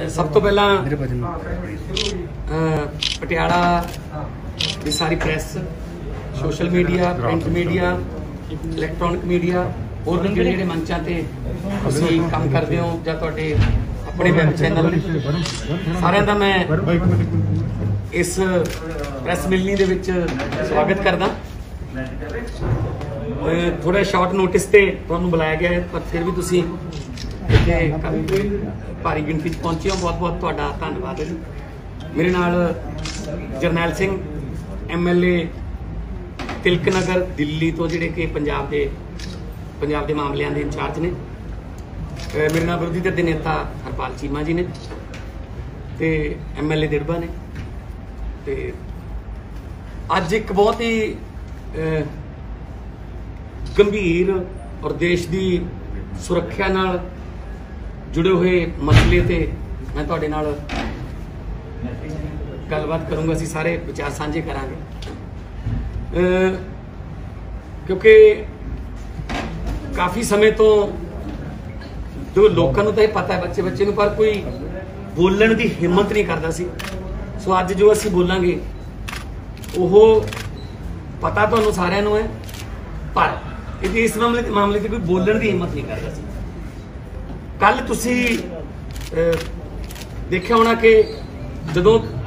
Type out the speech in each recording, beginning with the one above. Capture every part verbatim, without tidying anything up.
सब तो पहला पटियाला की सारी press, social media, print media, electronic media और भी ਜਿਹੜੇ ਮੰਚਾਂ ਤੇ ਤੁਸੀਂ ਕੰਮ ਕਰਦੇ ਹੋ ਜਾਂ ਤੁਹਾਡੇ ਆਪਣੇ ਵੈਬ ਚੈਨਲ ਨੇ, ਸਾਰਿਆਂ ਦਾ ਮੈਂ ਇਸ ਪ੍ਰੈਸ ਮਿਲਣੀ ਦੇ ਵਿੱਚ ਸਵਾਗਤ ਕਰਦਾ। ਥੋੜਾ ਸ਼ਾਰਟ ਨੋਟਿਸ ਤੇ ਤੁਹਾਨੂੰ ਬੁਲਾਇਆ ਗਿਆ ਹੈ, ਪਰ ਫਿਰ ਵੀ ਤੁਸੀਂ ਇੱਥੇ ਭਾਰੀ ਗਿਣਤੀ 'ਚ ਪਹੁੰਚੇ ਹੋ, ਬਹੁਤ ਬਹੁਤ ਤੁਹਾਡਾ ਧੰਨਵਾਦ ਹੈ ਜੀ। ਮੇਰੇ ਨਾਲ Jarnail Singh M L A Tilak Nagar Delhi ਤੋਂ, ਜਿਹੜੇ ਕਿ ਪੰਜਾਬ ਦੇ ਪੰਜਾਬ ਦੇ ਮਾਮਲਿਆਂ ਦੇ ਇੰਚਾਰਜ ਨੇ। ਮੇਰੇ ਨਾਲ ਵਿਰੋਧੀ ਧਿਰ ਦੇ ਨੇਤਾ ਹਰਪਾਲ ਚੀਮਾ ਜੀ ਨੇ ਤੇ ਐਮ ਐਲ ਏ ਦਿੜਬਾ ਨੇ। ਤੇ ਅੱਜ ਇੱਕ ਬਹੁਤ ਹੀ ਗੰਭੀਰ ਔਰ ਦੇਸ਼ ਦੀ ਸੁਰੱਖਿਆ ਨਾਲ जुड़े हुए मसले ते मैं तुहाडे नाल गलबात करूँगा, असीं सारे विचार साझे करांगे, क्योंकि काफ़ी समय तो जो लोगों को तो पता है, बच्चे बच्चे नूं, पर कोई बोलण की हिम्मत नहीं करता सी। सो अज जो असीं बोलांगे वो पता तुहानूं सारिआं नूं है, पर इस मामले मामले ते कोई बोलण की हिम्मत नहीं करता सी। कल तुसी देखा होना कि जदों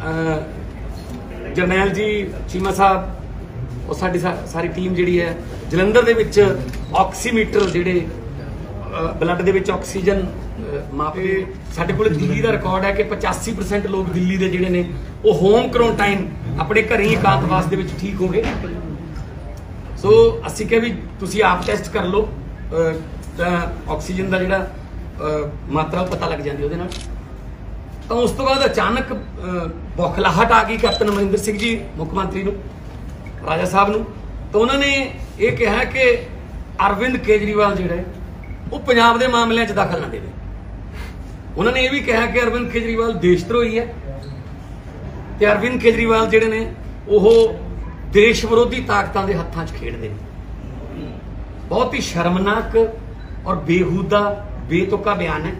जरनैल जी चीमा साहब और साडी सारी टीम जिहड़ी है जलंधर दे विच ऑक्सीमीटर जिहड़े ब्लड दे विच ऑक्सीजन मापे, साडे कोल दिल्ली दा रिकॉर्ड है कि पचासी परसेंट लोग दिल्ली दे जिहड़े ने वो होम क्वारंटाइन अपने घर ही एकांतवास दे विच ठीक हो गए। सो असीं कहा भी तुसी आप टेस्ट कर लो, ऑक्सीजन का जिहड़ा मात्रा पता लग जाती है। तो उस तो बाद अचानक बौखलाहट आ गई कैप्टन अमरिंदर सिंह जी मुख्यमंत्री नूं, राजा साहब नूं। तो उन्होंने ये कहा कि अरविंद केजरीवाल जिहड़ा वो पंजाब के मामलों च दखल ना देवे। उन्होंने ये भी कहा कि अरविंद केजरीवाल देशद्रोही है ते अरविंद केजरीवाल जिहड़े ने वो देश विरोधी ताकतां दे हत्थां च खेडदे ने। बहुत ही शर्मनाक और बेहूदा बेतुका बयान है।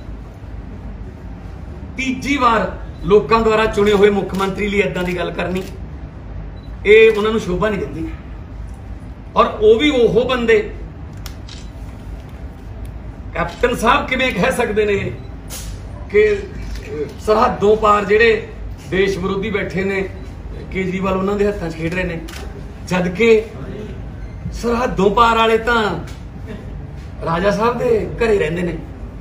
तीजी बार लोगों द्वारा चुने हुए मुख्यमंत्री लिए इदां दी गल करनी, ये उन्होंने शोभा नहीं दिंदी। और वो भी वो बंदे कैप्टन साहब किवें कह सकते हैं कि सरहदों पार जिहड़े देश विरोधी बैठे ने केजरीवाल उन्होंने दे हत्थां च खेड रहे हैं, जबकि सरहदों पार वाले तां राजा साहब दे घरे रहिंदे ने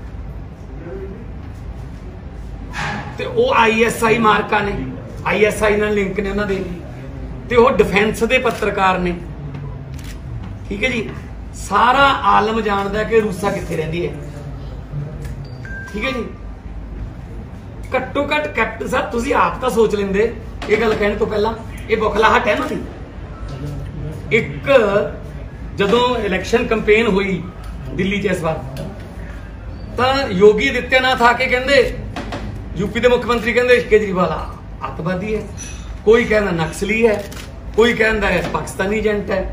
ते वो आई एस आई मार्का ने, आई एस आई नाल लिंक ने उन्हां दे, ते वो डिफेंस दे पत्रकार ने। ठीक है जी, सारा आलम जानदा है कि रूसा कित्थे रहिंदी है। ठीक है जी, घट्टो घट कैप्टन साहब तुसीं आप तां सोच लैंदे ये गल कहण तो पहला, ये बौखलाहट है ना दी। एक जदों इलैक्शन कैंपेन हुई दिल्ली च इस बार, तो योगी आदित्यनाथ आके कहते, यूपी के मुख्यमंत्री कहते केजरीवाल आतंकवादी है, कोई कहना नक्सली है, कोई कहता है पाकिस्तानी एजेंट है।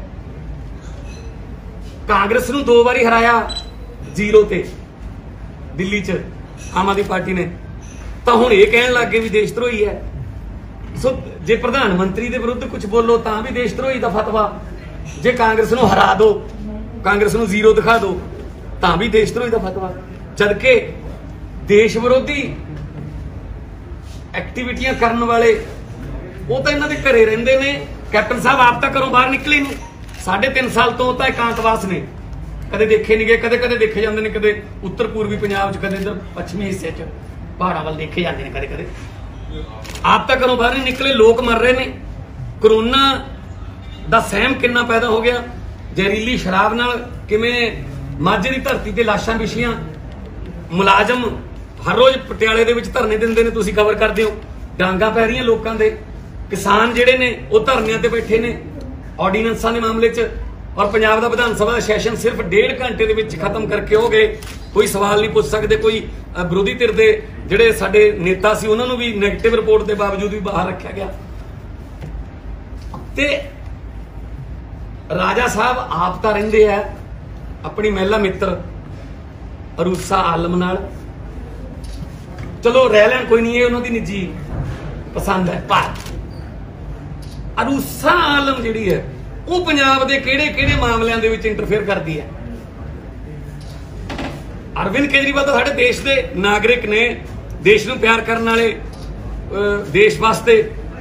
कांग्रेस नूं दो बारी हराया जीरो ते दिल्ली च आम आदमी पार्टी ने, तो हुण ये कहण लग गए भी देशद्रोही है। सो जे प्रधानमंत्री के विरुद्ध कुछ बोलो तो भी देशद्रोही का फतवा, जे कांग्रेस नूं हरा दो, कांग्रेस नूं जीरो दिखा दो तां भी देशद्रोही का फतवा, जबकि देश विरोधी एक्टिविटियां करने वाले वो तो इन्हां दे घरे रहिंदे ने। कैप्टन साहब आप तो घरों बाहर निकले नहीं, साढ़े तीन साल तो तो एकांतवास ने, कदे देखे नहीं गए, कदे कदे देखे जाते हैं, कदे उत्तर पूर्वी पंजाब च, कदे इधर पश्चिमी हिस्से च पहाड़ां वल देखे जाते हैं, कदे कदे आप तो घरों बाहर नहीं निकले। लोग मर रहे हैं, करोना दा सहम कितना पैदा हो गया, जहरीली शराब नाल किवें माझे की धरती ते लाशां विछियां, मुलाजम हर रोज पटियाले दे विच धरने दिंदे ने, तुसीं खबर करदे हो, डांगा पै रहीआं लोकां दे, किसान जिहड़े ने वो धरनिआं ते बैठे ने ऑर्डीनेंसां दे मामले च। और पंजाब दा विधान सभा दा सैशन सिर्फ डेढ़ घंटे दे विच खत्म करके हो गए, कोई सवाल नहीं पूछ सकते, कोई विरोधी धिर दे जिहड़े साडे नेता सी उन्हां नूं भी नैगेटिव रिपोर्ट के बावजूद भी बाहर रखा गया। ते राजा साहब आप तो रहिंदे है अपनी महिला मित्र अरूसा आलम नाल, चलो रह लैन कोई नहीं, उन्होंने निजी पसंद है। पर अरूसा आलम जिहड़ी है वो पंजाब दे किहड़े किहड़े मामलों दे विच इंटरफेयर करती है। अरविंद केजरीवाल तो साडे देश के नागरिक ने, देश नूं प्यार करने वाले, देश वास्ते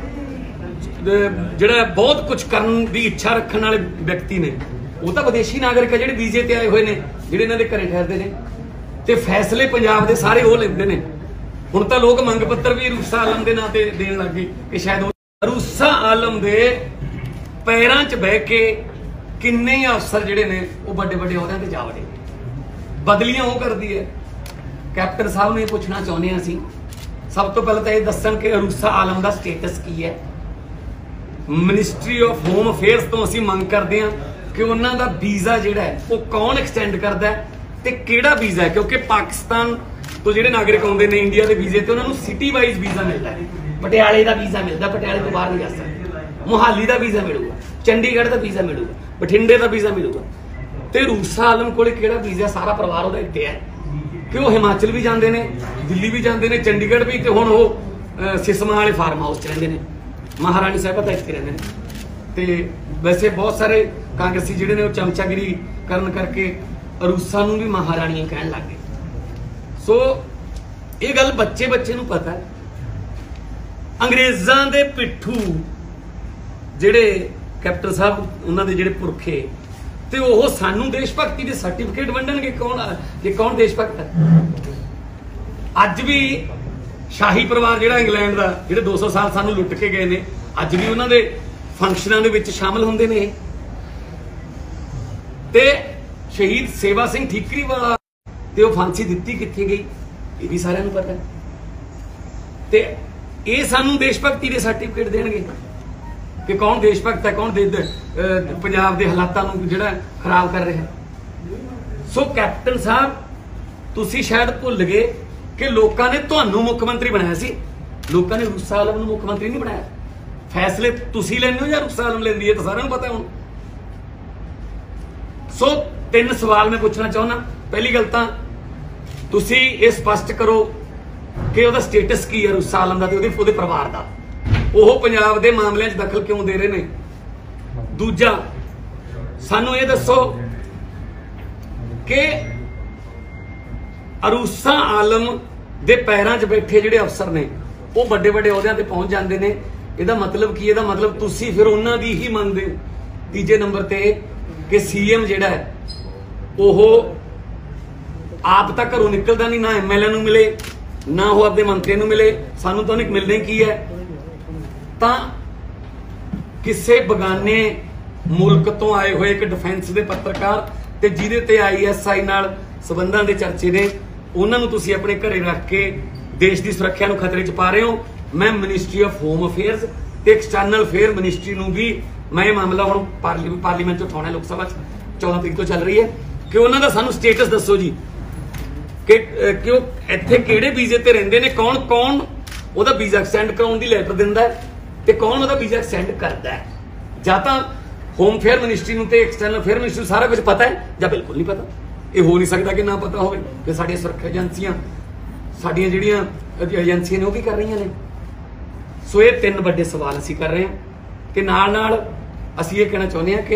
जिहड़ा बहुत कुछ करने की इच्छा रखने वाले व्यक्ति ने। वो तो विदेशी नागरिक है जिहड़े वीजे ते आए हुए ने, जिहड़े इन्हां दे घरे ठहरदे ने ते फैसले पंजाब दे सारे वो लेंदे ने। हुण तां लोग मंग पत्र भी अरूसा आलम दे नां ते देण लग गए कि शायद अरूसा आलम दे पैरां च बह के किन्ने ही अफसर जिहड़े ने वो बड़े बड़े अहुदियां ते जा वड़े। बदलियां वो करदी है। कैप्टन साहब ने पुछना चाहुंदे हां असीं सब तो पहले तो यह दस्सण कि अरूसा आलम का स्टेटस की है। मिनिस्ट्री ऑफ होम अफेयर्स तो असीं मंग करते हैं कि उन्हां दा वीज़ा जिहड़ा है वो कौन एक्सटेंड करदा है ते किहड़ा वीज़ा है, क्योंकि पाकिस्तान तो जिहड़े नागरिक आउंदे ने इंडिया के वीजे ते उन्हां नूं सिटी वाइज वीज़ा मिलदा है। पटियाले का वीज़ा मिलदा, पटियाले तो बाहर नहीं जा सकते। मोहाली का वीज़ा मिलूगा, चंडीगढ़ का वीज़ा मिलूगा, बठिंडे का वीज़ा मिलूगा। ते अरूसा आलम कोले किहड़ा वीज़ा, सारा परिवार उहदा इत्थे है कि वो हिमाचल भी जाते हैं, दिल्ली भी जाते हैं, चंडीगढ़ भी, तो हुण वो सिसमा वाले फार्म हाउस च रहिंदे ने, महाराणी साहिबा तां इत्थे रहिंदे ने। ते वैसे बहुत सारे कांग्रेसी जिहड़े ने वो चमचागिरी करन करके अरूसा नूं भी महाराणियां कहण लग गए। सो ये गल बच्चे बच्चे नूं पता है। अंग्रेज़ां दे पिट्ठू जिहड़े कैप्टन साहब उन्हां दे जिहड़े पुरखे ते ओह सानू देश भगती के सर्टिफिकेट वंडणगे। कौन ये कौन देश भगत है? अज भी शाही परिवार जिहड़ा इंग्लैंड का जिहड़े दो सौ साल सानू लुट के गए ने, अज भी उन्हां दे फंक्शनां दे विच शामिल हुंदे ने। ते शहीद सेवा सिंह ठीकरी वाला ते ओह फांसी दित्ती कित्थे गई ये भी सारिआं नूं पता है। ते ये सानू देश भगती के सर्टिफिकेट देणगे कि कौन देश भगत है, कौन दे पंजाब के हालातों को जिहड़ा खराब कर रहा है। सो कैप्टन साहब तुसी शायद भुल गए कि लोगों ने तुहानू मुख्यमंत्री बनाया सी, लोगों ने अरूसा आलम नूं मुख्यमंत्री नहीं बनाया। फैसले तुसी लैंदे हो या अरूसा आलम लैंदी है, तो सारिआं नूं पता है हुण। सो तीन सवाल मैं पूछना चाहुंदा। पहली गल तां तुसी ये स्पष्ट करो कि उहदा स्टेटस की है अरूसा आलम दा ते उहदे उहदे परिवार दा, ਉਹ पंजाब के मामलों में दखल क्यों दे रहे हैं। दूजा सानू ये दसो कि अरूसा आलम दे पैरां च बैठे जिहड़े अफसर ने वो बड़े बड़े अहुदियां ते पहुंच जाते हैं। ਇਹਦਾ मतलब की, ਇਹਦਾ मतलब तुसी फिर उन्हां दी ही मंनदे हो। तीजे नंबर ते कि सीएम जिहड़ा है वो आप तां घरों निकलदा नहीं, ना एम एल ए नूं मिले ना वो अपने मंत्रियों नूं मिले, सानू तो नहीं मिलने की है। तां किसी बगाने मुल्क तो आए हुए एक डिफेंस के पत्रकार ते जिहदे ते आई एस आई नाल संबंधां दे चर्चे ने, उन्हां नूं तुसीं अपने घरे रख के देश की सुरक्षा नूं खतरे च पा रहे हो। मैं मिनिस्ट्री ऑफ होम अफेयर्स ते एक्सटर्नल अफेयर मिनिस्ट्री नूं भी मैं ये मामला हुण पार्लीमेंट पार्लीमेंट चों उठाउणा, लोक सभा चौदह तरीक तो चल रही है कि उन्हां दा सानूं स्टेटस दसो जी कि कि वो इत्थे किहड़े वीजे ते रहिंदे ने, कौन कौन उहदा वीजा एक्सटेंड कराउण दी लैटर दिंदा है ते कौन उहदा वीजा एक्सटेंड करदा है। जां तां होम अफेयर मिनिस्ट्री नूं ते एक्सटर्नल अफेयर मिनिस्ट्री सारा कुछ पता है जां बिल्कुल नहीं पता। ये हो नहीं सकता कि ना पता होवे कि साडियां सुरक्षा एजेंसियां साडियां जिहड़ियां एजेंसियां ने वो भी कर रही ने। सो ये तीन बड़े सवाल असीं कर रहे हैं कि नाल नाल असीं ये कहना चाहुंदे हां कि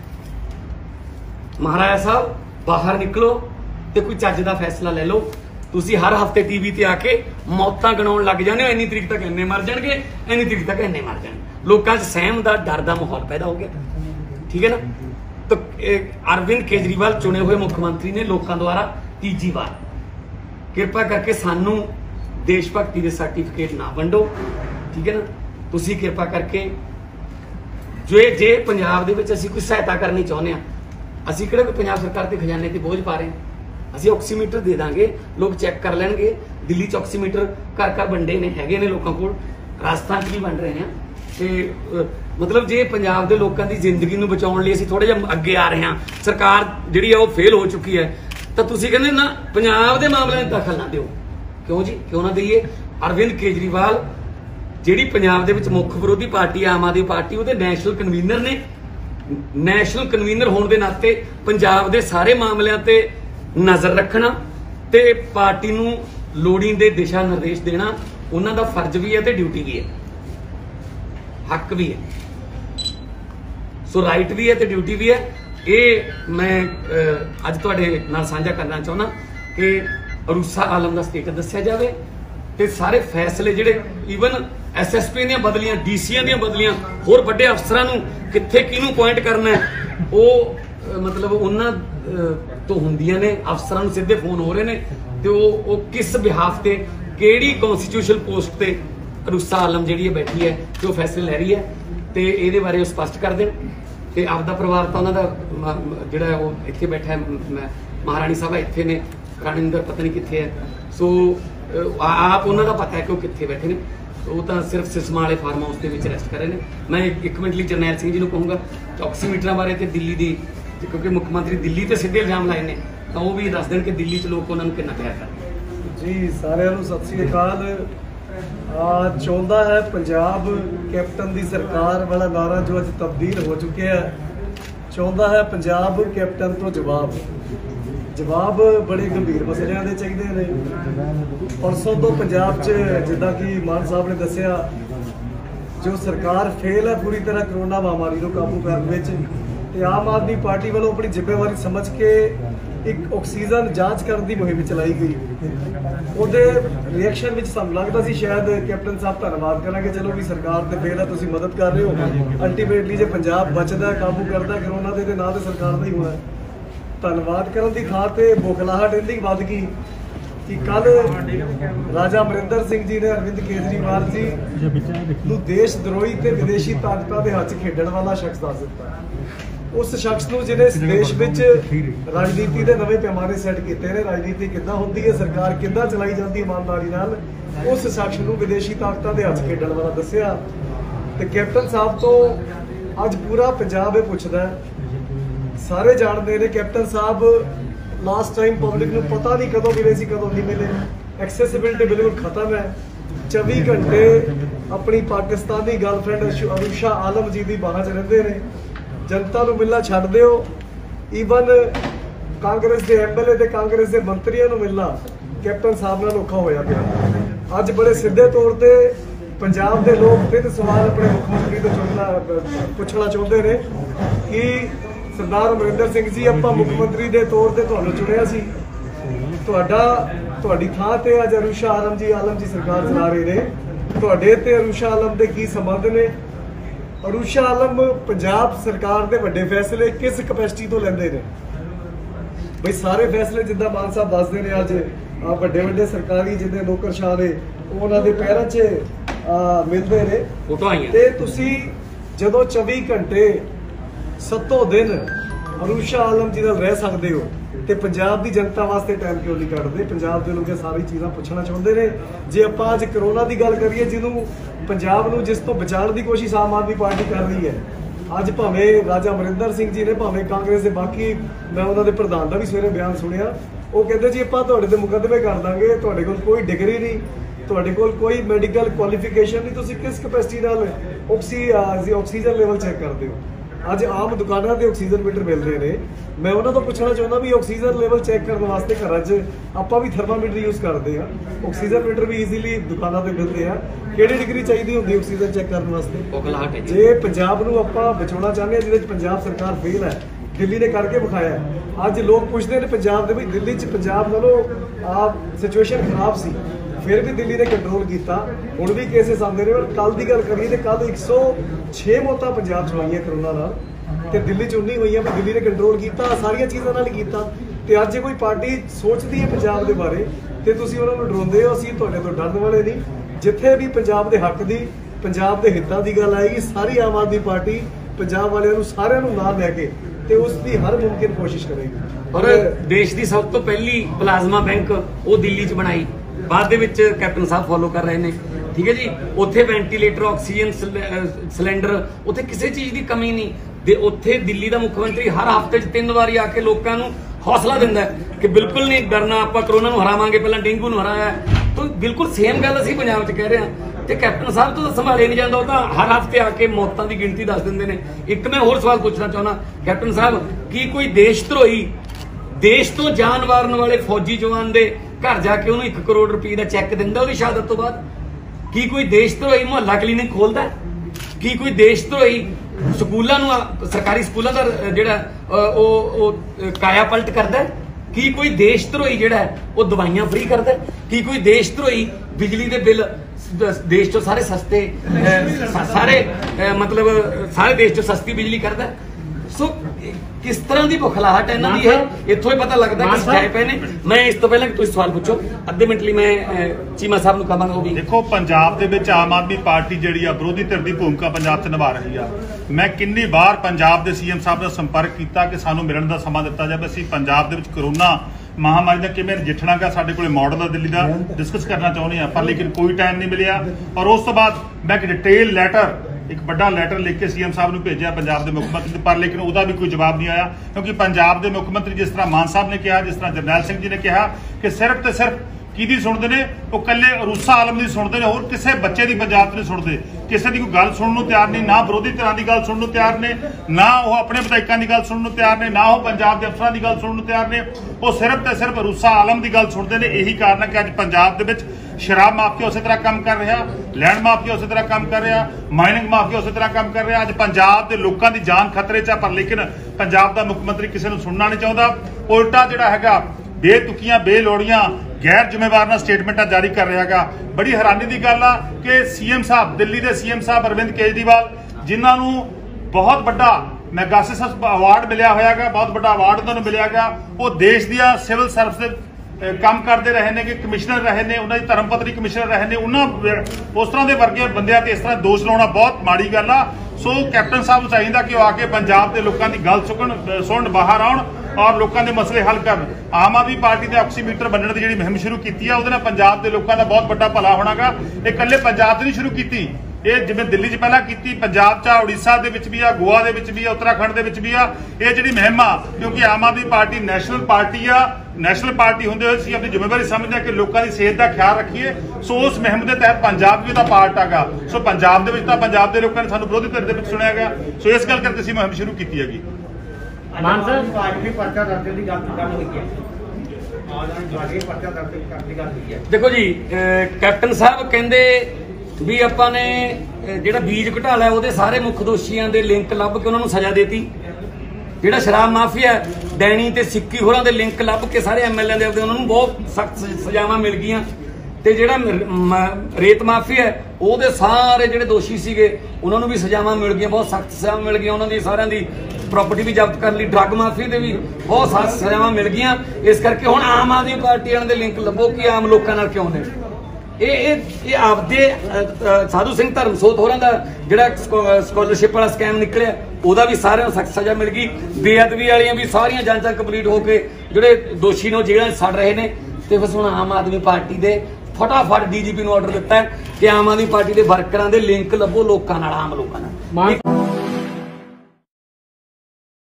महाराजा साहब बाहर निकलो ते कोई चज दा फैसला ले लो। तुसीं हर हफ्ते टीवी ते आके मौतां गिनाउण लग जांदे हो, इन्नी तरीक तक इन्ने मर जाणगे, इन्नी तरीक तक इन्ने मर जाणगे। लोकां 'च सहम दा डर दा माहौल पैदा हो गया, ठीक है ना। तो अरविंद केजरीवाल चुने हुए मुख्यमंत्री ने लोगों द्वारा तीजी बार कृपा करके सानू देश भगती के सर्टिफिकेट ना वंडो, ठीक है ना। तुसीं कृपा करके जो जे पंजाब दे विच असीं कोई सहायता करनी चाहुंदे हां, असीं किहड़ा कोई पंजाब सरकार के खजाने ते बोझ पा रहे हैं। असीं ऑक्सीमीटर दे देंगे, लोग चैक कर लेंगे। दिल्ली च ऑक्सीमीटर घर घर वंडे ने हैगे ने लोगों को, राजस्थान च भी वंड रहे हैं। तो मतलब जे पंजाब के लोगों की जिंदगी नूं बचाउण लई असीं थोड़ा जिहा अगे आ रहे हैं, सरकार जिहड़ी है वो फेल हो चुकी है, तो तुसीं कहंदे ना पंजाब के मामलों में दखल ना दिओ। क्यों जी, क्यों ना दईए? अरविंद केजरीवाल जिहड़ी पंजाब दे विच मुख विरोधी पार्टी आम आदमी पार्टी, उहदे नैशनल कन्वीनर ने। नैशनल कन्वीनर होने के नाते पंजाब के सारे मामलों ते नज़र रखना ते पार्टी नूं ਲੋੜੀਂਦੇ ਦਿਸ਼ਾ ਨਿਰਦੇਸ਼ ਦੇਣਾ ਉਹਨਾਂ ਦਾ ਫਰਜ਼ ਵੀ ਹੈ ਤੇ ਡਿਊਟੀ ਵੀ ਹੈ, ਹੱਕ ਵੀ ਹੈ। ਸੋ ਰਾਈਟ भी है तो ड्यूटी भी है। ये मैं अज तुहाडे नाल साझा करना चाहुंदा कि अरूसा आलम का स्टेटस दस्सिया जाए तो सारे फैसले जिहड़े ईवन एस एस पी ਦੀਆਂ बदलियां डीसीआं ਦੀਆਂ बदलियां होर वड्डे अफसरां नूं कित्थे किहनूं पॉइंट करना है वो मतलब उन्हां तो हुंदियां ने, अफसरां नूं सीधे फोन हो रहे ने ते वो किस बिहाफ ते किहड़ी कॉन्स्टिट्यूशनल पोस्ट ते अरूसा आलम जिहड़ी बैठी है जो फैसले लै रही है तो ये बारे स्पष्ट कर दें। ਤੇ ਆਪਦਾ ਪਰਿਵਾਰ ਤਾਂ ਉਹਨਾਂ ਦਾ ਜਿਹੜਾ ਉਹ ਇੱਥੇ ਬੈਠਾ ਹੈ, ਮਹਾਰਾਣੀ ਸਾਹਿਬ ਇੱਥੇ ਨੇ, ਰਾਣਿੰਦਰ ਪਤਾ ਨਹੀਂ ਕਿੱਥੇ ਹੈ। ਸੋ ਆਪ ਉਹਨਾਂ ਦਾ ਪਤਾ ਹੈ ਕਿ ਉਹ ਕਿੱਥੇ ਬੈਠੇ ਨੇ। ਉਹ ਤਾਂ ਸਿਰਫ ਸਿਸਮਾ ਵਾਲੇ ਫਾਰਮ ਹਾਊਸ ਦੇ ਵਿੱਚ ਰੈਸਟ ਕਰ ਰਹੇ ਨੇ। ਮੈਂ ਇੱਕ ਮਿੰਟ ਲਈ ਜਰਨੈਲ ਸਿੰਘ ਜੀ ਨੂੰ ਕਹੂੰਗਾ ਆਕਸੀਮੀਟਰਾਂ ਬਾਰੇ ਤੇ ਦਿੱਲੀ ਦੀ, ਕਿਉਂਕਿ ਮੁੱਖ ਮੰਤਰੀ ਦਿੱਲੀ ਤੇ ਸਿੱਧੇ ਇਲਜ਼ਾਮ ਲਾਏ ਨੇ, ਤਾਂ ਉਹ ਵੀ ਦੱਸ ਦੇਣ ਕਿ ਦਿੱਲੀ 'ਚ ਲੋਕ ਉਹਨਾਂ ਨੂੰ ਕਿੰਨਾ ਪਿਆਰ ਕਰਦੇ। ਜੀ ਸਾਰਿਆਂ ਨੂੰ ਸਤਿ ਸ੍ਰੀ ਅਕਾਲ। ਚਾਹੁੰਦਾ है पंजाब कैप्टन दी सरकार वाला नारा जो अज तब्दील हो चुके है, चाਹੁੰਦਾ है पंजाब कैप्टन तो जवाब जवाब बड़े गंभीर मसलियां दे चाहिए ने। परसों तो पंजाब च जिद्दां कि मान साहब ने दस्सिया जो सरकार फेल है पूरी तरह करोना महामारी को काबू करने में। आम आदमी पार्टी वालों अपनी जिम्मेवारी समझ के एक ऑक्सीजन जांच करने की मुहिम चलाई गई। ਉਹਦੇ ਰਿਐਕਸ਼ਨ ਵਿੱਚ ਸਾਨੂੰ ਲੱਗਦਾ ਸੀ ਸ਼ਾਇਦ ਕੈਪਟਨ ਸਾਹਿਬ ਧੰਨਵਾਦ ਕਰਾਂਗੇ, ਚਲੋ ਵੀ ਸਰਕਾਰ ਤੇ ਫੇਲ ਹੈ, ਤੁਸੀਂ ਮਦਦ ਕਰ ਰਹੇ ਹੋ। ਅਲਟੀਮੇਟਲੀ ਜੇ ਪੰਜਾਬ ਬਚਦਾ, ਕਾਬੂ ਕਰਦਾ ਕਰੋਨਾ ਦੇ, ਤੇ ਨਾਂ ਤੇ ਸਰਕਾਰ ਦਾ ਹੀ ਹੋਣਾ। ਧੰਨਵਾਦ ਕਰਨ ਦੀ ਥਾਂ ਤੇ ਬੋਖਲਾਹਟ ਇੰਨੀ ਵੱਧ ਗਈ ਕਿ ਕੱਲ ਰਾਜਾ ਅਮਰਿੰਦਰ ਸਿੰਘ ਜੀ ਨੇ ਅਰਵਿੰਦ ਕੇਜਰੀਵਾਲ ਜੀ ਨੂੰ ਦੇਸ਼ ਦਰੋਹੀ ਤੇ ਵਿਦੇਸ਼ੀ ਤਾਕਤਾਂ ਦੇ ਹੱਥ ਖੇਡਣ ਵਾਲਾ ਸ਼ਖਸ ਦੱਸ ਦਿੱਤਾ। उस शख्स ਨੂੰ ਜਿਹਨੇ ਇਸ ਦੇਸ਼ ਵਿੱਚ ਰਾਜਨੀਤੀ ਦੇ ਨਵੇਂ ਪੈਮਾਨੇ ਸੈੱਟ ਕੀਤੇ ਨੇ, ਰਾਜਨੀਤੀ ਕਿੱਦਾਂ ਹੁੰਦੀ ਹੈ, ਸਰਕਾਰ ਕਿੱਦਾਂ ਚਲਾਈ ਜਾਂਦੀ ਇਮਾਨਦਾਰੀ ਨਾਲ, ਉਸ ਸ਼ਖਸ ਨੂੰ ਵਿਦੇਸ਼ੀ ਤਾਕਤਾਂ ਦੇ ਹੱਥ ਖੇਡਣ ਵਾਲਾ ਦੱਸਿਆ। ਤੇ ਕੈਪਟਨ ਸਾਹਿਬ ਤੋਂ ਅੱਜ ਪੂਰਾ ਪੰਜਾਬ ਇਹ ਪੁੱਛਦਾ, ਸਾਰੇ ਜਾਣਦੇ ਨੇ ਕੈਪਟਨ ਸਾਹਿਬ ਲਾਸਟ ਟਾਈਮ ਪਬਲਿਕ ਨੂੰ ਪਤਾ ਨਹੀਂ ਕਦੋਂ ਮਿਲੇ ਸੀ ਕਦੋਂ ਨਹੀਂ ਮਿਲੇ। ਐਕਸੈਸਿਬਿਲਿਟੀ ਬਿਲਕੁਲ ਖਤਮ ਹੈ। ਚੌਵੀ ਘੰਟੇ ਆਪਣੀ ਪਾਕਿਸਤਾਨੀ ਗਰਲਫ੍ਰੈਂਡ ਅਰੂਸ਼ਾ ਆਲਮ ਜੀ ਦੀ ਬਾਹਾਂ 'ਚ ਰਹਿੰਦੇ ਨੇ। जनता ਨੂੰ ਮਿਲਣਾ ਛੱਡ ਦਿਓ, ਈਵਨ ਕਾਂਗਰਸ ਦੇ ਐਮਐਲਏ ਤੇ ਕਾਂਗਰਸ ਦੇ ਮੰਤਰੀਆਂ ਨੂੰ ਮਿਲਣਾ ਕੈਪਟਨ ਸਾਹਿਬ ਨਾਲ ਔਖਾ ਹੋਇਆ ਪਿਆ। ਅੱਜ ਬੜੇ ਸਿੱਧੇ ਤੌਰ ਤੇ ਪੰਜਾਬ ਦੇ ਲੋਕ ਤਿੰਨ ਸਵਾਲ ਆਪਣੇ ਮੁੱਖ ਮੰਤਰੀ ਤੋਂ ਚੁਣਨਾ ਪੁੱਛਣਾ ਚਾਹੁੰਦੇ ਨੇ ਕਿ ਸਰਦਾਰ ਅਮਰਿੰਦਰ ਸਿੰਘ ਜੀ, ਆਪਾਂ ਮੁੱਖ ਮੰਤਰੀ ਦੇ ਤੌਰ ਤੇ ਤੁਹਾਨੂੰ ਚੁਣਿਆ ਸੀ, ਤੁਹਾਡਾ ਤੁਹਾਡੀ ਥਾਂ ਤੇ ਅੱਜ ਅਰੂਸ਼ਾ ਆਲਮ ਜੀ ਆਲਮ ਜੀ ਸਰਕਾਰ ਚਲਾ ਰਹੇ ਨੇ, ਤੁਹਾਡੇ ਤੇ ਅਰੂਸ਼ਾ ਆਲਮ ਦੇ ਕੀ ਸੰਬੰਧ ਨੇ? ਅਰੂਸ਼ਾ ਆਲਮ ਪੰਜਾਬ ਸਰਕਾਰ ਦੇ ਵੱਡੇ ਫੈਸਲੇ ਕਿਸ ਕਪੈਸਿਟੀ ਤੋਂ ਲੈਂਦੇ ਨੇ? ਬਈ ਸਾਰੇ ਫੈਸਲੇ ਜਿੱਦਾਂ ਮਾਨ ਸਾਹਿਬ ਦੱਸਦੇ ਨੇ ਅੱਜ ਆ ਵੱਡੇ ਵੱਡੇ ਸਰਕਾਰੀ ਜਿੱਦੇ ਨੌਕਰਸ਼ਾਹ ਨੇ ਉਹਨਾਂ ਦੇ ਪੈਰਾਂ 'ਚ ਮਿਲਦੇ ਨੇ ਤੇ ਤੁਸੀਂ ਜਦੋਂ ਚੌਵੀ ਘੰਟੇ ਸੱਤੋਂ ਦਿਨ ਅਰੂਸ਼ਾ ਆਲਮ ਜੀ ਨਾਲ ਰਹਿ ਸਕਦੇ ਹੋ ਤੇ ਪੰਜਾਬ ਦੀ ਜਨਤਾ ਵਾਸਤੇ ਟਾਈਮ ਕਿਉਂ ਨਹੀਂ ਕੱਢਦੇ? ਪੰਜਾਬ ਦੇ ਲੋਕ ਇਹ ਸਾਰੀ ਚੀਜ਼ਾਂ ਪੁੱਛਣਾ ਚਾਹੁੰਦੇ ਨੇ। ਜੇ ਆਪਾਂ ਅੱਜ ਕਰੋਨਾ ਦੀ ਗੱਲ ਕਰੀਏ, ਜਿਹਨੂੰ ਪੰਜਾਬ ਨੂੰ ਜਿਸ ਤੋਂ ਬਚਾਉਣ ਦੀ ਕੋਸ਼ਿਸ਼ ਆਮ ਆਦਮੀ ਪਾਰਟੀ ਕਰ ਰਹੀ ਹੈ, ਅੱਜ ਭਾਵੇਂ ਰਾਜਾ ਅਮਰਿੰਦਰ ਸਿੰਘ ਜੀ ਨੇ, ਭਾਵੇਂ ਕਾਂਗਰਸ ਦੇ ਬਾਕੀ, ਮੈਂ ਉਹਨਾਂ ਦੇ ਪ੍ਰਧਾਨ ਦਾ ਵੀ ਸਵੇਰੇ ਬਿਆਨ ਸੁਣਿਆ, ਉਹ ਕਹਿੰਦੇ ਜੀ ਆਪਾਂ ਤੁਹਾਡੇ ਤੇ ਮੁਕੱਦਮੇ ਕਰ ਦਾਂਗੇ, ਤੁਹਾਡੇ ਕੋਲ ਕੋਈ ਡਿਗਰੀ ਨਹੀਂ, ਤੁਹਾਡੇ ਕੋਲ ਕੋਈ ਮੈਡੀਕਲ ਕੁਆਲੀਫਿਕੇਸ਼ਨ ਨਹੀਂ, ਤੁਸੀਂ ਕਿਸ ਕਪੈਸਿਟੀ ਨਾਲ ਆਕਸੀ ਆਕਸੀਜਨ ਲੈਵਲ ਚੈੱਕ ਕਰਦੇ ਹੋ? ਅੱਜ ਆਮ ਦੁਕਾਨਾਂ ਤੇ ਆਕਸੀਜਨ ਮੀਟਰ ਮਿਲ ਰਹੇ ਨੇ। ਮੈਂ ਉਹਨਾਂ ਤੋਂ ਪੁੱਛਣਾ ਚਾਹੁੰਦਾ ਵੀ ਆਕਸੀਜਨ ਲੈਵਲ ਚੈੱਕ ਕਰਨ ਵਾਸਤੇ ਘਰਾਂ 'ਚ ਆਪਾਂ ਵੀ ਥਰਮਾਮੀਟਰ ਯੂਜ਼ ਕਰਦੇ ਆ, ਆਕਸੀਜਨ ਮੀਟਰ ਵੀ ਈਜ਼ੀਲੀ ਦੁਕਾਨਾਂ ਤੇ ਮਿਲਦੇ ਆ, ਕਿਹੜੀ ਡਿਗਰੀ ਚਾਹੀਦੀ ਹੁੰਦੀ ਆਕਸੀਜਨ ਚੈੱਕ ਕਰਨ ਵਾਸਤੇ? ਜੇ ਪੰਜਾਬ ਨੂੰ ਆਪਾਂ ਬਚਾਉਣਾ ਚਾਹੁੰਦੇ ਆ, ਜਿਹਦੇ 'ਚ ਪੰਜਾਬ ਸਰਕਾਰ ਫੇਲ ਹੈ, ਦਿੱਲੀ ਨੇ ਕਰਕੇ ਵਿਖਾਇਆ। ਅੱਜ ਲੋਕ ਪੁੱਛਦੇ ਨੇ ਪੰਜਾਬ ਦੇ ਵੀ ਦਿੱਲੀ 'ਚ ਪੰਜਾਬ ਨਾਲੋਂ ਆ ਸਿਚੁਏਸ਼ਨ ਖਰਾਬ ਸੀ, ਫਿਰ ਵੀ ਦਿੱਲੀ ਨੇ ਕੰਟਰੋਲ ਕੀਤਾ। ਹੁਣ ਵੀ ਕੇਸਿਸ ਆਉਂਦੇ ਨੇ, ਪਰ ਕੱਲ ਦੀ ਗੱਲ ਕਰੀਏ ਤੇ ਕੱਲ ਇੱਕ ਸੌ ਛੇ ਮੌਤਾਂ ਪੰਜਾਬ 'ਚ ਹੋਈਆਂ ਕਰੋਨਾ ਨਾਲ ਤੇ ਦਿੱਲੀ 'ਚ ਉਨੀ ਹੋਈਆਂ, ਪਰ ਦਿੱਲੀ ਨੇ ਕੰਟਰੋਲ ਕੀਤਾ, ਸਾਰੀਆਂ ਚੀਜ਼ਾਂ ਨਾਲ ਕੀਤਾ। ਤੇ ਅੱਜ ਜੇ ਕੋਈ ਪਾਰਟੀ ਸੋਚਦੀ ਹੈ ਪੰਜਾਬ ਦੇ ਬਾਰੇ ਤੇ ਤੁਸੀਂ ਉਹਨਾਂ ਨੂੰ ਡਰਾਉਂਦੇ ਹੋ। ਅਸੀਂ ਤੁਹਾਡੇ ਤੋਂ ਡਰਨ ਵਾਲੇ ਨਹੀਂ। ਜਿੱਥੇ ਵੀ ਪੰਜਾਬ ਦੇ ਹੱਕ ਦੀ, ਪੰਜਾਬ ਦੇ ਹਿੱਤਾਂ ਦੀ ਗੱਲ ਆਏਗੀ, ਸਾਰੀ ਆਮ ਆਦਮੀ ਪਾਰਟੀ ਪੰਜਾਬ ਵਾਲਿਆਂ ਨੂੰ ਸਾਰਿਆਂ ਨੂੰ ਨਾਲ ਲੈ ਕੇ ਤੇ ਉਸ ਦੀ ਹਰ ਮੁਮਕਿਨ ਕੋਸ਼ਿਸ਼ ਕਰੇਗੀ। ਔਰ ਦੇਸ਼ ਦੀ ਸਭ ਤੋਂ ਪਹਿਲੀ ਪਲਾਜ਼ਮਾ ਬੈਂਕ ਉਹ ਦਿੱਲੀ 'ਚ ਬਣਾਈ, ਬਾਅਦ ਦੇ ਵਿੱਚ ਕੈਪਟਨ ਸਾਹਿਬ ਫੋਲੋ ਕਰ ਰਹੇ ਨੇ, ਠੀਕ ਹੈ ਜੀ। ਉੱਥੇ ਵੈਂਟੀਲੇਟਰ, ਆਕਸੀਜਨ ਸਿਲੰਡਰ, ਉੱਥੇ ਕਿਸੇ ਚੀਜ਼ ਦੀ ਕਮੀ ਨਹੀਂ। ਤੇ ਉੱਥੇ ਦਿੱਲੀ ਦਾ ਮੁੱਖ ਮੰਤਰੀ ਹਰ ਹਫ਼ਤੇ 'ਚ ਤਿੰਨ ਵਾਰੀ ਆ ਕੇ ਲੋਕਾਂ ਨੂੰ ਹੌਸਲਾ ਦਿੰਦਾ ਕਿ ਬਿਲਕੁਲ ਨਹੀਂ ਡਰਨਾ, ਆਪਾਂ ਕਰੋਨਾ ਨੂੰ ਹਰਾਵਾਂਗੇ, ਪਹਿਲਾਂ ਡੇਂਗੂ ਨੂੰ ਹਰਾਇਆ। ਤਾਂ ਬਿਲਕੁਲ ਸੇਮ ਗੱਲ ਅਸੀਂ ਪੰਜਾਬ 'ਚ ਕਹਿ ਰਹੇ ਹਾਂ ਤੇ ਕੈਪਟਨ ਸਾਹਿਬ ਤੋਂ ਸੰਭਾਲੇ ਨਹੀਂ ਜਾਂਦਾ, ਉਹ ਤਾਂ ਹਰ ਹਫ਼ਤੇ ਆ ਕੇ ਮੌਤਾਂ ਦੀ ਗਿਣਤੀ ਦੱਸ ਦਿੰਦੇ ਨੇ। ਇੱਕ ਮੈਂ ਹੋਰ ਸਵਾਲ ਪੁੱਛਣਾ ਚਾਹੁੰਦਾ ਕੈਪਟਨ ਸਾਹਿਬ, ਕੀ ਕੋਈ ਦੇਸ਼ ਧਰੋਹੀ, ਦੇਸ਼ ਤੋਂ ਜਾਨ ਵਾਰਨ ਵਾਲੇ ਫੌਜੀ ਜਵਾਨ ਦੇ घर जाके उन्होंने एक करोड़ रुपए का चैक दिंदा ਉਹਦੀ शहादत तो बाद? की कोई देश ਧਰੋਹੀ ਮੁਹੱਲਾ क्लीनिक खोलता है? की कोई देश ਧਰੋਹੀ ਸਕੂਲਾਂ ਨੂੰ ਸਰਕਾਰੀ ਸਕੂਲਾਂ ਦਾ ਜਿਹੜਾ ਉਹ ਉਹ ਕਾਇਆ ਪਲਟ ਕਰਦਾ ਹੈ? की कोई देश ਧਰੋਹੀ ਜਿਹੜਾ ਉਹ ਦਵਾਈਆਂ ਫ੍ਰੀ ਕਰਦਾ ਹੈ? की कोई देश ਧਰੋਹੀ बिजली के बिल देश चो सारे सस्ते सारे मतलब सारे देश चो सस्ती बिजली करता है? सो किस तरह की बुखलाहट है इन्हां दी है, इत्थों ही पता लगता है कि सजाए पे ने। मैं इस तो पहले तुसीं सवाल पूछो अद्धे मिनट लिए मैं चीमा साहब नूं कहांगा। वो भी देखो, पंजाब दे विच आम आदमी पार्टी जिहड़ी आ विरोधी धिर दी भूमिका पंजाब च निभा रही आ। मैं किन्नी बार पंजाब दे सीएम साहब दा संपर्क कीता कि सानूं मिलण दा समां दित्ता जावे, असीं पंजाब दे विच कोरोना महामारी का किवें नजिठणा गा साडे कोले मॉडल आ दिल्ली दा डिस्कस करना चाहुंदे आ, पर लेकिन कोई टाइम नहीं मिलिया। और उस तो बाद मैं एक डिटेल लैटर एक बड़ा लैटर लिख के सीएम साहब ने भेजा पंजाब के मुख्यमंत्री, पर लेकिन उसका भी कोई जवाब नहीं आया। क्योंकि पंजाब के मुख्यमंत्री जिस तरह मान साहब ने कहा, जिस तरह जरनैल सिंह जी ने कहा कि सिर्फ तो सिर्फ किहदी सुनते हैं, वो कल्ले रूसा आलम की सुनते हैं, होर किसी बच्चे की पंजाब नहीं सुनते, किसी की कोई गल सुनने को तैयार नहीं, ना विरोधी धिरां की गल सुनने को तैयार ने, ना वो अपने विधायकों की गल सुनने को तैयार ने, ना वो पंजाब के अफसरां की गल सुनने को तैयार ने, वो सिर्फ तो सिर्फ रूसा आलम की गल सुनते हैं। यही कारण है कि अज पंजाब के विच शराब माफिया उस तरह काम कर रहा, लैंड माफिया उस तरह काम कर रहा, माइनिंग माफिया उस तरह काम कर रहा। अज पंजाब के लोगों की जान खतरे च आ, पर लेकिन पंजाब का मुख्यमंत्री किसी को सुनना नहीं चाहता। उल्टा जिहड़ा हैगा बेतुकियां बेलोड़ियां गैर जिम्मेवार स्टेटमेंट जारी कर रहा है। बड़ी हैरानी की गल आ कि सीएम साहब दिल्ली के सीएम साहब अरविंद केजरीवाल जिन्होंने बहुत बड़ा मैगासिस अवार्ड मिलया होया, बहुत बड़ा अवार्ड उन्होंने मिलया गया, वो देश दिया सिविल सर्विस काम करते रहे ने, कि कमिश्नर रहे ने, उन्होंने धर्मपत्नी कमिश्नर रहे ने, उन्होंने उस तरह के वर्गे बंदियां ते इस तरह दोष लाना बहुत माड़ी गल आ। सो कैप्टन साहब चाहिए कि वो आके पंजाब के लोगों की गल सुन सुन बाहर आउण और लोगों के मसले हल कर। आम आदमी पार्टी ने ऑक्सीमीटर बनने की जी मुहिम शुरू की है, वो पंजाब के लोगों का बहुत बड़ा भला होना गा। ये कल्ले पंजाब से नहीं शुरू की, ये जिवें दिल्ली च पहला की, पंजाब च उड़ीसा दे विच भी आ, गोवा दे विच भी आ, उत्तराखंड दे विच भी आ। ये जिहड़ी मुहिम आ, क्योंकि आम आदमी पार्टी नैशनल पार्टी आ, नैशनल पार्टी होंदे होए असीं अपनी जिम्मेवारी समझदे कि लोगों की सेहत का ख्याल रखिए। सो उस मुहिम के तहत पंजाब भी पार्ट आगा। सो पंजाब दे विच तां पंजाब के लोगों ने सानूं विरोधी धिर दे विच सुनिया गया। सो इस गल करके असीं मुहिम शुरू की हैगी। मान साहब पार्टी ने पर्चा दर्ज की गल गल हुई है, पर्चा दर्ज करने की गल हुई है। देखो जी, कैप्टन साहब कहंदे भी ਆਪਾਂ ਨੇ ਜਿਹੜਾ ਬੀਜ ਘਟਾਲਾ ਉਹਦੇ ਸਾਰੇ ਮੁੱਖ ਦੋਸ਼ੀਆਂ ਦੇ ਲਿੰਕ ਲੱਭ ਕੇ ਉਹਨਾਂ ਨੂੰ ਸਜ਼ਾ ਦੇਤੀ। ਜਿਹੜਾ ਸ਼ਰਾਬ ਮਾਫੀਆ ਡੈਣੀ ਤੇ ਸਿੱਕੀ ਹੋਰਾਂ ਦੇ ਲਿੰਕ ਲੱਭ ਕੇ ਸਾਰੇ ਐਮਐਲਏ ਦੇ ਉਹਨਾਂ ਨੂੰ ਬਹੁਤ ਸਖਤ ਸਜ਼ਾਵਾਂ ਮਿਲ ਗਈਆਂ। ਤੇ ਜਿਹੜਾ ਰੇਤ ਮਾਫੀਆ ਉਹਦੇ ਸਾਰੇ ਜਿਹੜੇ ਦੋਸ਼ੀ ਸੀਗੇ ਉਹਨਾਂ ਨੂੰ ਵੀ ਸਜ਼ਾਵਾਂ ਮਿਲ ਗਈਆਂ, ਬਹੁਤ ਸਖਤ ਸਜ਼ਾਵਾਂ ਮਿਲ ਗਈਆਂ। ਉਹਨਾਂ ਦੀ ਸਾਰਿਆਂ ਦੀ प्रॉपर्टी भी जब्त कर ली, ड्रग माफी के भी बहुत सारी सजावां मिल गई। इस करके हुण आम आदमी पार्टी वालों के लिंक लभो कि आम लोगों नाल क्यों ने। ये आपदे साधु सिंह धर्मसोत होरां दा जिहड़ा स्कॉलरशिप वाला स्कैम निकलिया ਉਹਦਾ भी सारे सख्त सजा मिल गई। बेअदबी वालियां भी सारियां जांचां कंप्लीट होके जिहड़े दोषी ने जेल੍ਹਾਂ सड़ रहे ने। ते बस हुण आम आदमी पार्टी दे फटाफट डीजीपी ਨੂੰ ਆਰਡਰ ਦਿੱਤਾ ਹੈ कि आम आदमी पार्टी के वर्करां दे लिंक लभो लोकां नाल, आम लोकां नाल।